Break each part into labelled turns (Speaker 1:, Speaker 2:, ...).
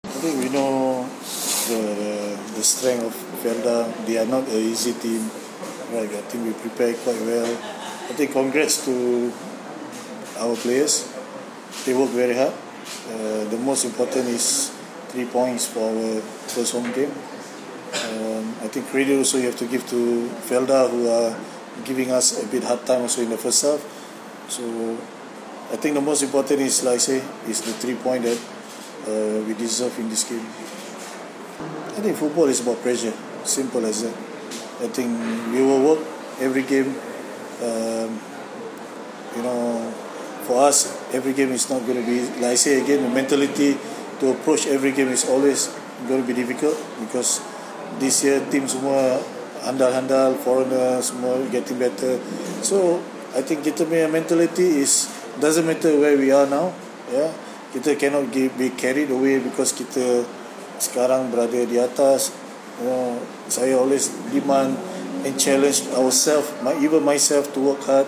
Speaker 1: I think we know the strength of Felda. They are not an easy team. Right, I think we prepared quite well. I think congrats to our players. They work very hard. The most important is 3 points for our first home game. I think credit also you have to give to Felda, who are giving us a bit hard time also in the first half. So I think the most important is, like I say, is the 3 points that we deserve in this game. I think football is about pressure, simple as that. I think we will work every game. For us, every game is not going to be, like I say again, the mentality to approach every game is always going to be difficult, because this year team semua handal-handal, foreigners semua getting better. So I think kita punya mentality is, doesn't matter where we are now, yeah, kita cannot be carried away because kita sekarang berada di atas. Saya always demand and challenge ourselves, even myself, to work hard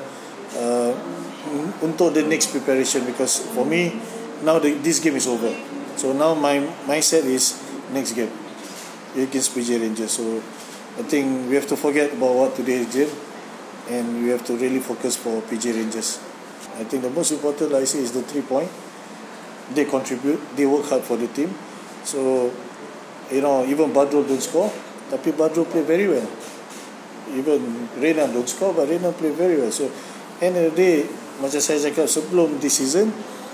Speaker 1: untuk the next preparation, because for me now this game is over. So now my mindset is next game against PJ Rangers. So I think we have to forget about what today's game, and we have to really focus for PJ Rangers. I think the most important, like I say, is the 3 points. They contribute, they work hard for the team. So even Badrul don't score, tapi Badrul play very well. Even Renan don't score, but Renan play very well. So end of the day, macam saya cakap sebelum this season,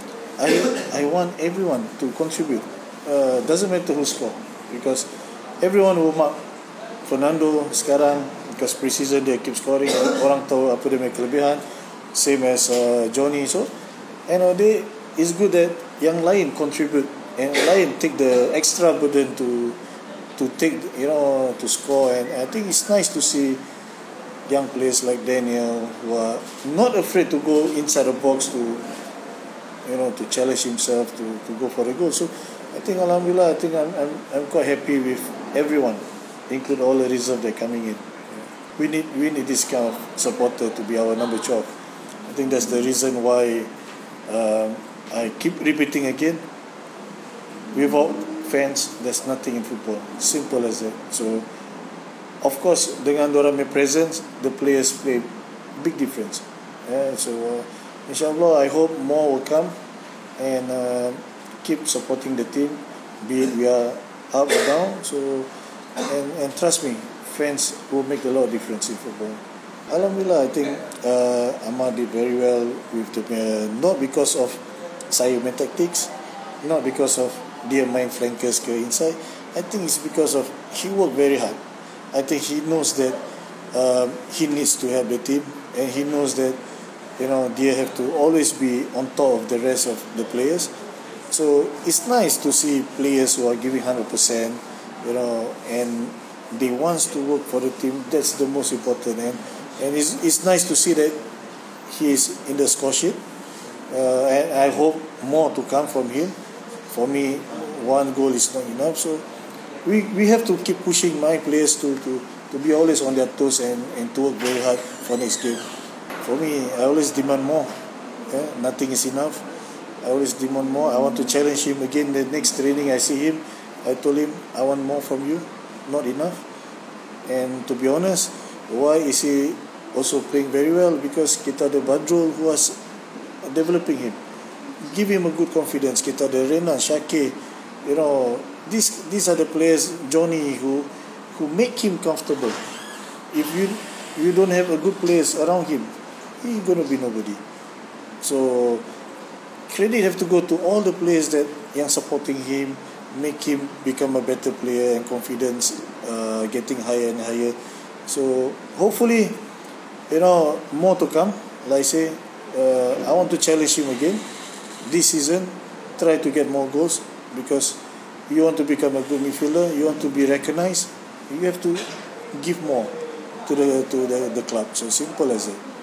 Speaker 1: I want everyone to contribute. Doesn't matter who score, because everyone will mark. Fernando sekarang, because pre-season dia keep scoring, orang tahu apa dia punya kelebihan, same as Johnny. So end of the day, it's good that yang lain contribute, and lain take the extra burden to take, to score. And I think it's nice to see young players like Daniel, who are not afraid to go inside the box to challenge himself to go for the goal. So I think alhamdulillah, I think I'm quite happy with everyone, include all the reserve that coming in. We need this kind of supporter to be our number 12. I think that's the reason why I keep repeating again. Without fans, there's nothing in football. Simple as that. So of course, dengan dorang punya presence, the players play big difference. So inshallah, I hope more will come and keep supporting the team, be it we are up or down. So and trust me, fans will make a lot of difference in football. Alhamdulillah, I think Ahmad did very well with the not because of saya punya tactics, not because of dia main flankers ke inside. I think it's because of he worked very hard. I think he knows that he needs to help the team, and he knows that they have to always be on top of the rest of the players. So it's nice to see players who are giving 100%, and they wants to work for the team. That's the most important, and it's nice to see that he is in the score sheet, and I hope more to come from him. For me, 1 goal is not enough, so we have to keep pushing my players to be always on their toes and to work very hard for next game. For me, I always demand more. Nothing is enough. I always demand more. I want to challenge him again. The next training I see him, I told him, I want more from you, not enough. And to be honest, why is he also playing very well? Because kita ada Badrul who was developing him. Give him a good confidence. Kita ada Renan, Shakir, these are the players, Johnny, who make him comfortable. If you don't have a good players around him, he's gonna be nobody. So credit have to go to all the players that yang supporting him, make him become a better player, and confidence getting higher and higher. So hopefully, more to come. Like I say, I want to challenge him again this season. Try to get more goals, because you want to become a good midfielder, you want to be recognized, you have to give more to the club. So simple as it.